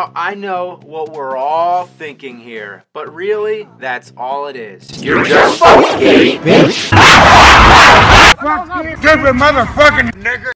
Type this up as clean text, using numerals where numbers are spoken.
Now, I know what we're all thinking here, but really, that's all it is. You're just fucking gay, bitch! Fuck you, stupid motherfucking nigger!